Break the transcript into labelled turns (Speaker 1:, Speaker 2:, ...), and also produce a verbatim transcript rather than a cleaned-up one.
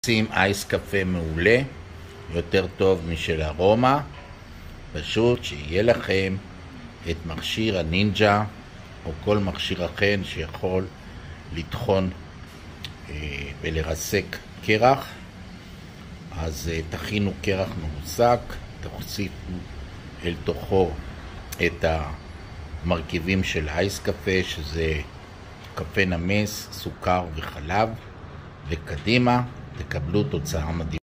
Speaker 1: עושים אייס קפה מעולה, יותר טוב משל ארומה. פשוט שיהיה לכם את מכשיר הנינג'ה או כל מכשיר אחר שיכול לטחון אה, ולרסק קרח. אז אה, תכינו קרח מרוסק, תוסיפו אל תוכו את המרכיבים של אייס קפה, שזה קפה נמס, סוכר וחלב, וקדימה תקבלו תוצאה מדהימה.